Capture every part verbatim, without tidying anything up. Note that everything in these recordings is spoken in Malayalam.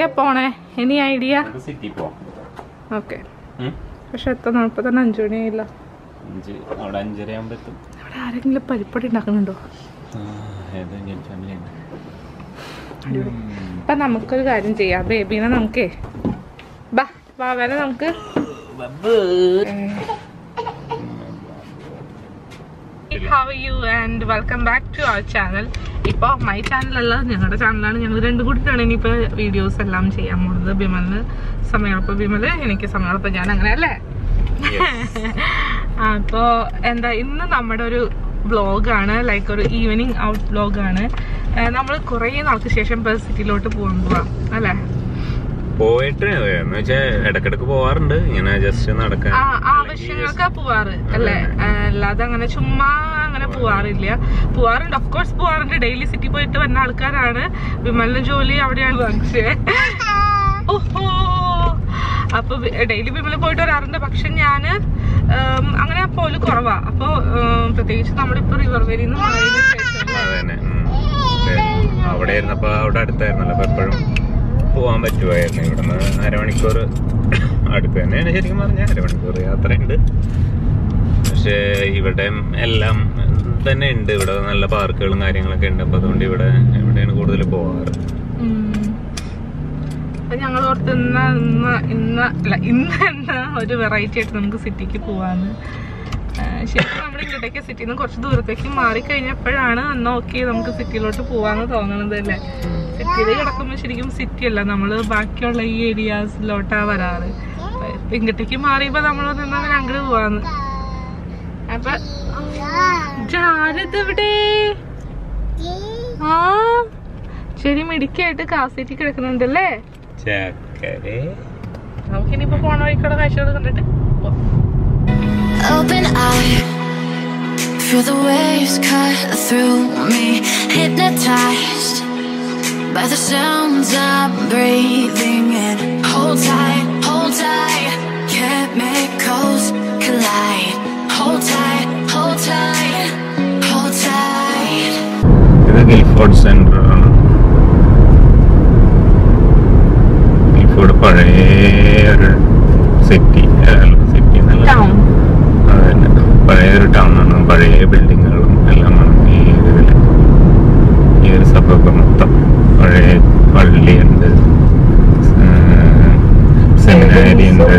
എവിടെയാ പോണേ? Any idea? ഓക്കെ. പക്ഷെ എത്ര നാൽപ്പത് തന്നെ അഞ്ചു മണിയായില്ല. അവിടെ ആരെങ്കിലും പരിപ്പടി ഉണ്ടാക്കുന്നുണ്ടോ? അപ്പൊ നമുക്കൊരു കാര്യം ചെയ്യാം. ബേബീനെ നമുക്കേ ബാ ബാബേനെ നമുക്ക് How are you and welcome back to our channel. ഇപ്പോൾ മൈ ചാനലല്ല, ഞങ്ങളുടെ ചാനലാണ്. ഞങ്ങൾ രണ്ടും കൂടിയിട്ടാണ് ഇനിയിപ്പോൾ വീഡിയോസ് എല്ലാം ചെയ്യാൻ പോകുന്നത്. ബിമലിന് സമയങ്ങളപ്പോൾ ബിമല്, എനിക്ക് സമയങ്ങളപ്പോൾ ഞാൻ, അങ്ങനെ അല്ലേ? അപ്പോൾ എന്താ, ഇന്ന് നമ്മുടെ ഒരു വ്ളോഗാണ്, ലൈക്ക് ഒരു ഈവനിങ് ഔട്ട് വ്ളോഗാണ്. നമ്മൾ കുറേ നാൾക്ക് ശേഷം പെർത്ത് സിറ്റിയിലോട്ട് പോകാൻ പോവാം അല്ലേ? പോയിട്ട് ഇടക്കിടക്ക് പോവാറുണ്ട്, ഇങ്ങനെ ജസ്റ്റ് നടക്കാൻ ആവശ്യങ്ങൾക്കാ പോവാറ് അല്ലേ? അല്ലാതെ അങ്ങനെ ചുമ്മാ അങ്ങനെ പോവാറില്ല. പോവാറുണ്ട്, ഓഫ് കോഴ്സ് പോവാറുണ്ട്. ഡെയിലി സിറ്റി പോയിട്ട് വരുന്ന ആൾക്കാരാണ്. വിമലിന്റെ ജോലി അവിടെയാണ്. പക്ഷേ ഓഹോ, അപ്പൊ ഡെയിലി വിമല് പോയിട്ട് വരാറുണ്ട്. പക്ഷെ ഞാന് അങ്ങനെ പോലും കുറവാ. അപ്പൊ പ്രത്യേകിച്ച് നമ്മളിപ്പോ റിവർ വേലിന്ന് അവിടെ ആയിരുന്നപ്പോ അവിടെ അടുത്തായിരുന്നല്ലോ, അപ്പൊ എപ്പോഴും പോവാൻ പറ്റുമായിരുന്നു. ഇവിടുന്ന് അരമണിക്കൂർ അടുത്ത് തന്നെയാണ് ശരിക്കും പറഞ്ഞാൽ, അരമണിക്കൂർ യാത്രയുണ്ട്. പക്ഷേ ഇവിടെ എല്ലാം തന്നെ ഉണ്ട്, ഇവിടെ നല്ല പാർക്കുകളും കാര്യങ്ങളൊക്കെ ഉണ്ട്. അപ്പൊ അതുകൊണ്ട് ഇവിടെ ഇവിടെയാണ് കൂടുതൽ പോവാറ്. ഞങ്ങൾ ഓർത്ത് ഇന്ന് ഇന്ന് ഇന്ന് അല്ല ഇന്ന് തന്നെ ഒരു വെറൈറ്റി ആയിട്ട് നമുക്ക് സിറ്റിക്ക് പോവാന്ന്. ശരിക്കും നമ്മൾ ഇങ്ങോട്ടേക്ക് സിറ്റിയിൽ നിന്ന് കുറച്ച് ദൂരത്തേക്ക് മാറിക്കഴിഞ്ഞപ്പോഴാണ് അന്ന് ഓക്കെ നമുക്ക് സിറ്റിയിലോട്ട് പോവാന്ന് തോന്നണത് അല്ലേ? സിറ്റിയിൽ കിടക്കുമ്പോൾ ശരിക്കും സിറ്റി അല്ല, നമ്മള് ബാക്കിയുള്ള ഈ ഏരിയാസിലോട്ടാ വരാറ്. ഇങ്ങോട്ടേക്ക് മാറിയപ്പോ നമ്മൾ നിന്നാ അങ്ങോട്ട് പോവാന്ന്. അപ്പൊ ജാരതെവിടെ? ആ ശരി, മിടിക്കായിട്ട് കാസേറ്റി കിടക്കുന്നുണ്ടല്ലേ? നമുക്കിനിപ്പോ പോണ വഴിക്കുള്ള കാഴ്ചകൾ കണ്ടിട്ട് Open eye, feel the waves cut through me, hypnotized by the sounds I'm breathing in. Hold tight, hold tight, chemicals collide. Hold tight, hold tight, hold tight. ഇത് ഗിൽഫോർഡ് സെന്റർ ആണ്. ഗിൽഫോർഡ് പഴയ ഒരു സിറ്റി സിറ്റി ടൗൺ, അതന്നെ പഴയൊരു ടൗൺ ആണ്. പഴയ ബിൽഡിങ്ങുകളും എല്ലാമാണ് ഈ ഇതിൽ, ഈ ഒരു സബർബ് മൊത്തം. പഴയ പള്ളിയുണ്ട്, സെമിനാരി ഉണ്ട്.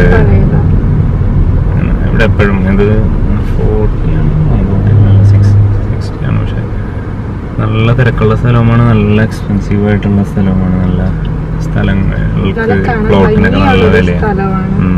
ഇവിടെ എപ്പോഴും ഇത് ഫോർട്ടി ആണോ സിക്സ്റ്റി ആണോ, പക്ഷെ നല്ല തിരക്കുള്ള സ്ഥലമാണ്, നല്ല എക്സ്പെൻസീവ് ആയിട്ടുള്ള സ്ഥലമാണ്. നല്ല സ്ഥലങ്ങൾക്ക് പ്ലോട്ടിനൊക്കെ നല്ല വിലയാണ്.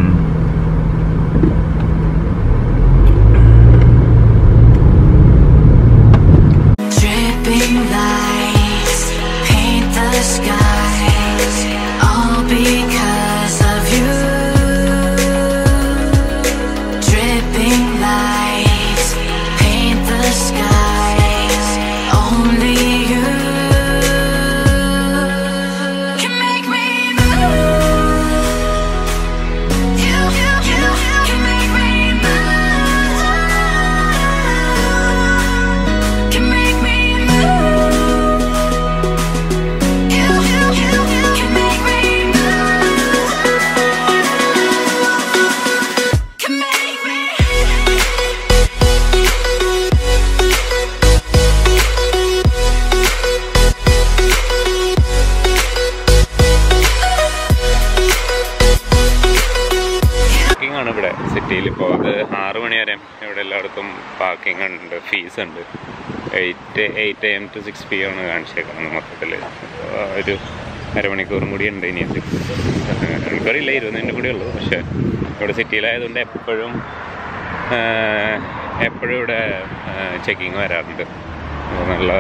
ഇവിടെ സിറ്റിയിൽ ഇപ്പോൾ അത് ആറ് മണി വരെ ഇവിടെ എല്ലായിടത്തും പാർക്കിംഗ് ഉണ്ട്, ഫീസ് ഉണ്ട്. Eight eight A M to six P ആണ് കാണിച്ചേക്കുന്നത് മൊത്തത്തിൽ. ഒരു അരമണിക്കൂറും കൂടി ഉണ്ട് ഇനി. മണിക്കൂറില്ല, ഇരുപതിൻ്റെ കൂടെ ഉള്ളൂ. പക്ഷേ ഇവിടെ സിറ്റിയിലായതുകൊണ്ട് എപ്പോഴും എപ്പോഴും ഇവിടെ ചെക്കിങ് വരാറുണ്ട്. നല്ല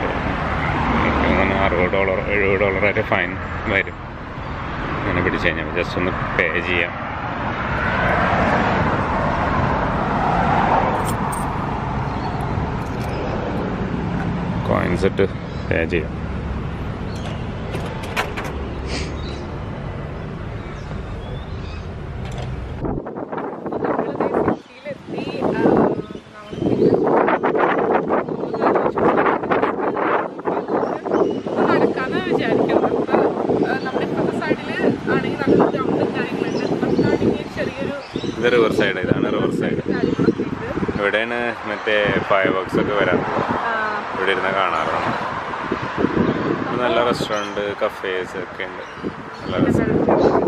അറുപത് ഡോളർ എഴുപത് ഡോളർ വരെ ഫൈൻ വരും അങ്ങനെ പിടിച്ചു കഴിഞ്ഞാൽ. ജസ്റ്റ് ഒന്ന് പേ ചെയ്യാം. കോയിൻസ് ഇട്ട് പേ ചെയ്യാം. നടക്കാന്ന് വിചാരിക്കുന്നത്. നമ്മുടെ ഇപ്പത്തെ സൈഡിൽ റിവർ സൈഡ്, ഇതാണ് റിവർ സൈഡ്. ഇവിടെയാണ് മറ്റേ ഫയർ വർക്ക്സ് ഒക്കെ വരാറുള്ളത്. ഇവിടെ ഇരുന്ന് കാണാറുണ്ട്. നല്ല റെസ്റ്റോറൻറ്റ്, കഫേസ് ഒക്കെ ഉണ്ട്. നല്ല രസം.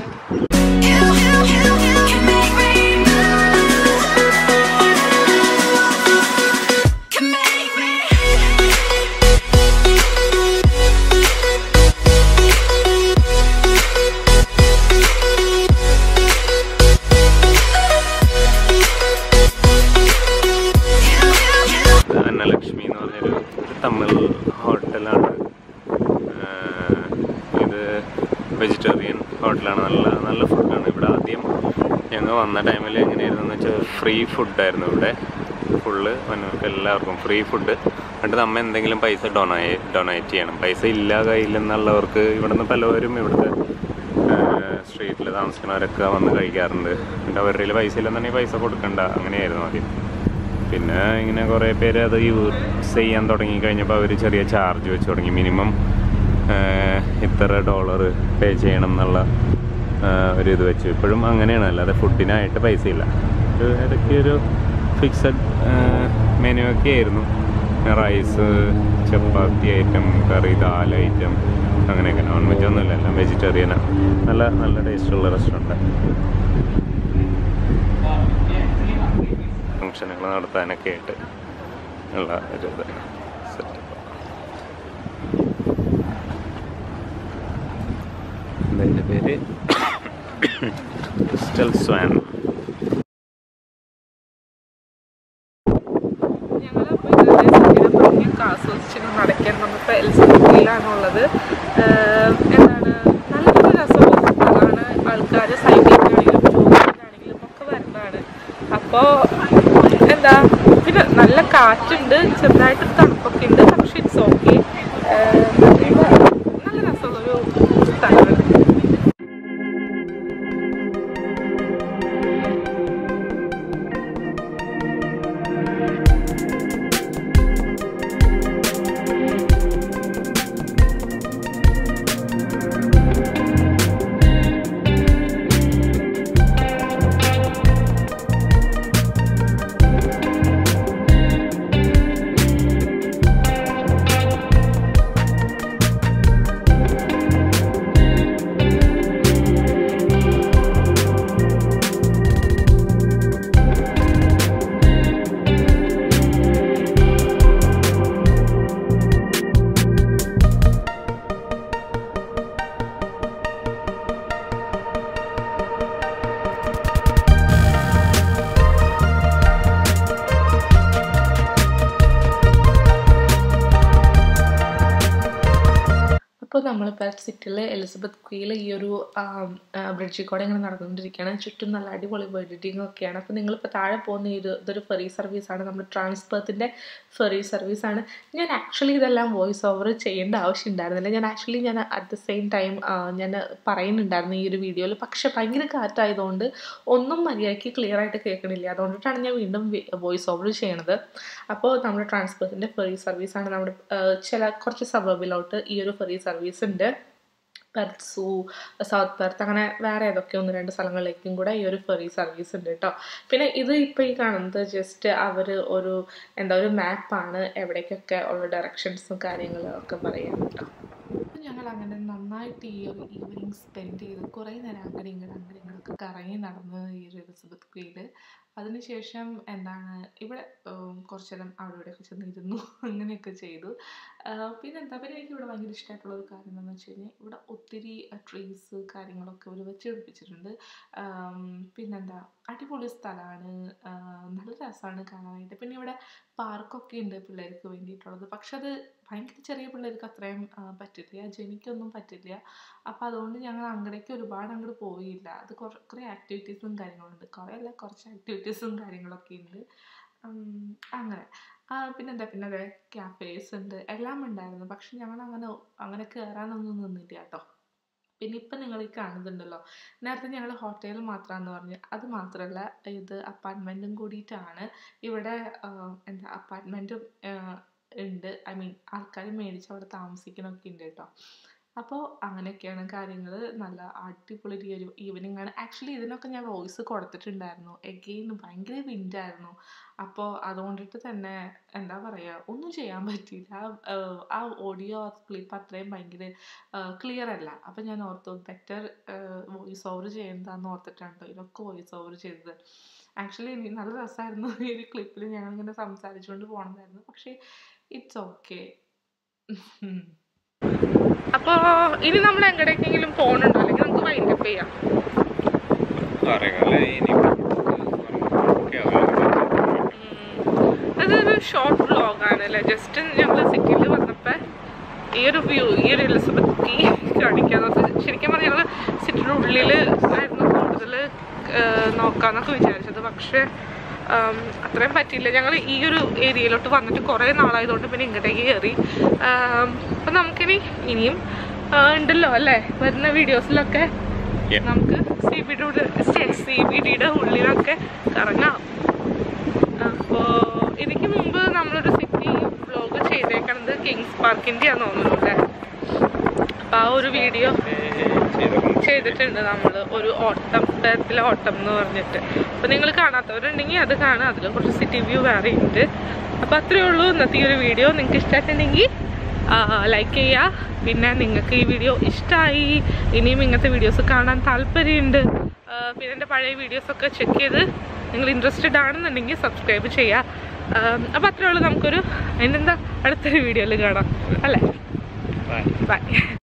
ലക്ഷ്മി എന്ന് പറഞ്ഞൊരു തമിഴ് ഹോട്ടലാണ്. ഇത് വെജിറ്റേറിയൻ ഹോട്ടലാണ്. നല്ല നല്ല ഫുഡാണ്. ഇവിടെ ആദ്യം ഞങ്ങൾ വന്ന ടൈമിൽ എങ്ങനെയായിരുന്നു എന്ന് വെച്ചാൽ ഫ്രീ ഫുഡായിരുന്നു ഇവിടെ ഫുള്ള്. എല്ലാവർക്കും ഫ്രീ ഫുഡ്. എന്നിട്ട് നമ്മൾ എന്തെങ്കിലും പൈസ ഡൊണേ ഡൊണേറ്റ് ചെയ്യണം. പൈസ ഇല്ല കയ്യിലെന്നുള്ളവർക്ക് ഇവിടുന്ന് പലവരും ഇവിടുത്തെ സ്ട്രീറ്റിൽ താമസിക്കുന്നവരൊക്കെ വന്ന് കഴിക്കാറുണ്ട്. എന്നിട്ട് അവരുടെ കയ്യിൽ പൈസ ഇല്ലെന്നുണ്ടെങ്കിൽ പൈസ കൊടുക്കണ്ട, അങ്ങനെയായിരുന്നു ആദ്യം. പിന്നെ ഇങ്ങനെ കുറേ പേര് അത് യൂസ് ചെയ്യാൻ തുടങ്ങി കഴിഞ്ഞപ്പോൾ അവർ ചെറിയ ചാർജ് വെച്ച് തുടങ്ങി. മിനിമം ഇത്ര ഡോളർ പേ ചെയ്യണം എന്നുള്ള ഒരു ഇത് വെച്ചു. ഇപ്പോഴും അങ്ങനെയാണ്, അല്ലാതെ ഫുഡിനായിട്ട് പൈസ ഇല്ല. ഒരു ഇടയ്ക്ക് ഒരു ഫിക്സഡ് മെനു ഒക്കെ ആയിരുന്നു. Rice, chapati item, curry, dal item, അങ്ങനെയൊക്കെ. നോൺ വെജ് ഒന്നുമില്ല, എല്ലാം വെജിറ്റേറിയനാണ്. നല്ല നല്ല ടേസ്റ്റുള്ള റെസ്റ്റോറൻറ്റ്. ഫംഗ്ഷനുകൾ നടത്താനൊക്കെ ആയിട്ട് ഉള്ള ഒരു ഇത് സെറ്റപ്പ്. ഇതിൻ്റെ പേര് ക്രിസ്റ്റൽ സ്വാൻ. ആസ്വദിച്ചിട്ട് നടക്കാൻ വന്നപ്പോൾ എൽസബത്തിലാണുള്ളത്. എന്താണ് നല്ലൊരു രസമാണ്. ആൾക്കാർ സൈക്കിളിലാണെങ്കിലും ടൂറിലാണെങ്കിലും ഒക്കെ വരുന്നതാണ്. അപ്പോൾ എന്താ പിന്നെ നല്ല കാറ്റുണ്ട്, ചെറുതായിട്ട് തണുപ്പൊക്കെ ഉണ്ട്. പക്ഷെ ഇറ്റ്സ് ഓക്കെ. നല്ല രസമുള്ളൊരു സ്ഥലമാണ്. ഇപ്പോൾ നമ്മൾ പെർത്ത് സിറ്റിയിലെ എലിസബത്ത് ക്വീയിൽ ഈ ഒരു ബ്രിഡ്ജിൽ കൂടെ ഇങ്ങനെ നടന്നുകൊണ്ടിരിക്കുകയാണ്. ചുറ്റും നല്ല അടിപൊളി ബിൽഡിംഗ് ഒക്കെയാണ്. അപ്പോൾ നിങ്ങളിപ്പോൾ താഴെ പോകുന്ന ഇത് ഇതൊരു ഫെറി സർവീസാണ്, നമ്മുടെ ട്രാൻസ്പെർത്തിൻ്റെ ഫെറി സർവീസാണ്. ഞാൻ ആക്ച്വലി ഇതെല്ലാം വോയിസ് ഓവർ ചെയ്യേണ്ട ആവശ്യം ഉണ്ടായിരുന്നില്ല. ഞാൻ ആക്ച്വലി ഞാൻ അറ്റ് ദ സെയിം ടൈം ഞാൻ പറയുന്നുണ്ടായിരുന്നു ഈ ഒരു വീഡിയോയിൽ. പക്ഷേ ഭയങ്കര കാറ്റായതുകൊണ്ട് ഒന്നും മര്യാദയ്ക്ക് ക്ലിയർ ആയിട്ട് കേൾക്കണില്ല. അതുകൊണ്ടിട്ടാണ് ഞാൻ വീണ്ടും വോയിസ് ഓവർ ചെയ്യണത്. അപ്പോൾ നമ്മുടെ ട്രാൻസ്പെർത്തിൻ്റെ ഫെറി സർവീസാണ്. നമ്മുടെ ചില കുറച്ച് സബർബിലോട്ട് ഈ ഒരു ഫെറി സർവീസ് ഉണ്ട്. പെർത്ത് സൂ, സൗത്ത് പെർത്ത്, അങ്ങനെ വേറെ ഏതൊക്കെ ഒന്ന് രണ്ട് സ്ഥലങ്ങളിലേക്കും കൂടെ ഈ ഒരു ഫെറി സർവീസ് ഉണ്ട് കേട്ടോ. പിന്നെ ഇത് ഇപ്പോൾ ഈ കാണുന്നത് ജസ്റ്റ് അവർ ഒരു എന്താ ഒരു മാപ്പാണ്, എവിടേക്കൊക്കെ ഉള്ള ഡയറക്ഷൻസും കാര്യങ്ങളും ഒക്കെ പറയാം കേട്ടോ. ഞങ്ങൾ അങ്ങനെ നന്നായിട്ട് ഈ ഒരു ഈവനിങ് സ്പെൻഡ് ചെയ്ത് കുറേ നേരം അങ്ങനെ ഇങ്ങനെ അങ്ങനെ ഇങ്ങനെയൊക്കെ കറങ്ങി നടന്ന് ഈ ഒരു എലിസബത്ത് ക്വീയിൽ. അതിനുശേഷം എന്താണ് ഇവിടെ കുറച്ച് നേരം അവിടെ ഇവിടെയൊക്കെ ചെന്നിരുന്നു, അങ്ങനെയൊക്കെ ചെയ്തു. പിന്നെ എന്താ പറയുക, എനിക്ക് ഇവിടെ ഭയങ്കര ഇഷ്ടമായിട്ടുള്ള ഒരു കാര്യം എന്താണെന്ന് വെച്ച് കഴിഞ്ഞാൽ ഇവിടെ ഒത്തിരി ട്രീസ് കാര്യങ്ങളൊക്കെ അവർ വെച്ച് പിടിപ്പിച്ചിട്ടുണ്ട്. പിന്നെന്താ അടിപൊളി സ്ഥലമാണ്, നല്ല രസമാണ് കാണാനായിട്ട്. പിന്നെ ഇവിടെ പാർക്കൊക്കെ ഉണ്ട് പിള്ളേർക്ക് വേണ്ടിയിട്ടുള്ളത്. പക്ഷെ അത് ഭയങ്കര ചെറിയ പിള്ളേർക്ക് അത്രയും പറ്റില്ല, ജനിക്കൊന്നും പറ്റില്ല. അപ്പോൾ അതുകൊണ്ട് ഞങ്ങൾ അങ്ങടേക്ക് ഒരുപാട് അങ്ങോട്ട് പോയില്ല. അത് കുറേ കുറേ ആക്ടിവിറ്റീസും കാര്യങ്ങളുണ്ട്, കുറേ അല്ല കുറച്ച് ആക്ടിവിറ്റീസും കാര്യങ്ങളൊക്കെ ഉണ്ട്. അങ്ങനെ പിന്നെന്താ പിന്നെ അതെ ക്യാഫേസ് ഉണ്ട്, എല്ലാം ഉണ്ടായിരുന്നു. പക്ഷെ ഞങ്ങൾ അങ്ങനെ അങ്ങനെ കയറാനൊന്നും നിന്നില്ല കേട്ടോ. പിന്നെ ഇപ്പം നിങ്ങൾ ഈ കാണുന്നുണ്ടല്ലോ, നേരത്തെ ഞങ്ങൾ ഹോട്ടൽ മാത്രമാണെന്ന് പറഞ്ഞു. അത് മാത്രമല്ല, ഇത് അപ്പാർട്ട്മെൻറ്റും കൂടിയിട്ടാണ്. ഇവിടെ എന്താ അപ്പാർട്ട്മെൻറ്റും ഉണ്ട്. ഐ മീൻ ആൾക്കാർ മേടിച്ച് അവിടെ താമസിക്കണമൊക്കെ ഉണ്ട് കേട്ടോ. അപ്പോൾ അങ്ങനെയൊക്കെയാണ് കാര്യങ്ങൾ. നല്ല അടിപൊളി ഒരു ഈവനിങ് ആണ്. ആക്ച്വലി ഇതിനൊക്കെ ഞാൻ വോയിസ് കൊടുത്തിട്ടുണ്ടായിരുന്നു. എഗെയിൻ ഭയങ്കര വിൻഡായിരുന്നു. അപ്പോൾ അതുകൊണ്ടിട്ട് തന്നെ എന്താ പറയുക, ഒന്നും ചെയ്യാൻ പറ്റിയില്ല. ആ ഓഡിയോ ക്ലിപ്പ് അത്രയും ഭയങ്കര ക്ലിയർ അല്ല. അപ്പോൾ ഞാൻ ഓർത്തു ബെറ്റർ വോയിസ് ഓവർ ചെയ്യുന്നതാന്ന് ഓർത്തിട്ടാണ് ഇതൊക്കെ വോയിസ് ഓവർ ചെയ്തത്. ആക്ച്വലി എനിക്ക് നല്ല രസമായിരുന്നു ഈ ഒരു ക്ലിപ്പിൽ ഞങ്ങളിങ്ങനെ സംസാരിച്ചുകൊണ്ട് പോകണമായിരുന്നു. പക്ഷേ ഇറ്റ്സ് ഓക്കെ. അപ്പോൾ ഇനി നമ്മൾ എങ്ങടേക്കെങ്കിലും പോകണുണ്ടോ, അല്ലെങ്കിൽ നമുക്ക് വൈൻഡപ്പ് ചെയ്യാം? അതൊരു ഷോർട്ട് വ്ലോഗാണ് അല്ലേ. ജസ്റ്റ് ഞങ്ങൾ സിറ്റിയിൽ വന്നപ്പോൾ ഈ ഒരു വ്യൂ, ഈ ഒരു എലിസബത്ത് കീ കാണിക്കാന്ന്. ശരിക്കും പറഞ്ഞാൽ ഞങ്ങൾ സിറ്റിയുടെ ഉള്ളിൽ ആയിരുന്നു കൂടുതൽ നോക്കാമെന്നൊക്കെ വിചാരിച്ചത്. പക്ഷേ അത്രയും പറ്റിയില്ല. ഞങ്ങൾ ഈ ഒരു ഏരിയയിലോട്ട് വന്നിട്ട് കുറേ നാളായതുകൊണ്ട് പിന്നെ ഇങ്ങോട്ടേക്ക് കയറി. അപ്പം നമുക്കിനി ഇനിയും ഉണ്ടല്ലോ അല്ലേ വരുന്ന വീഡിയോസിലൊക്കെ നമുക്ക് സി ബി ഡിയുടെ സി ബി ഡിയുടെ ഉള്ളിലൊക്കെ കറങ്ങാം. അപ്പോൾ ഇതിക്ക് മുമ്പ് നമ്മളൊരു സിറ്റി വ്ലോഗ് ചെയ്തേക്കണത് കിങ്സ് പാർക്കിൻ്റെയാന്ന് തോന്നുന്നു അല്ലേ. അപ്പം ആ ഒരു വീഡിയോ ചെയ്തിട്ടുണ്ട് നമ്മൾ, ഒരു ഓട്ടം, പെർത്തിലെ ഓട്ടം എന്ന് പറഞ്ഞിട്ട്. അപ്പോൾ നിങ്ങൾ കാണാത്തവരുണ്ടെങ്കിൽ അത് കാണാം. അതിൽ കുറച്ച് സിറ്റി വ്യൂ വേറെ ഉണ്ട്. അപ്പോൾ അത്രയേ ഉള്ളൂ ഇന്നത്തെ ഈ ഒരു വീഡിയോ. നിങ്ങൾക്ക് ഇഷ്ടമായിട്ടുണ്ടെങ്കിൽ ലൈക്ക് ചെയ്യുക. പിന്നെ നിങ്ങൾക്ക് ഈ വീഡിയോ ഇഷ്ടമായി, ഇനിയും ഇങ്ങനത്തെ വീഡിയോസ് കാണാൻ താല്പര്യമുണ്ട്, പിന്നെ എൻ്റെ പഴയ വീഡിയോസൊക്കെ ചെക്ക് ചെയ്ത് നിങ്ങൾ ഇൻട്രസ്റ്റഡ് ആണെന്നുണ്ടെങ്കിൽ സബ്സ്ക്രൈബ് ചെയ്യുക. അപ്പോൾ അത്രയേ ഉള്ളൂ. നമുക്കൊരു അതിനെന്താ അടുത്തൊരു വീഡിയോയിൽ കാണാം അല്ലേ. ബൈ.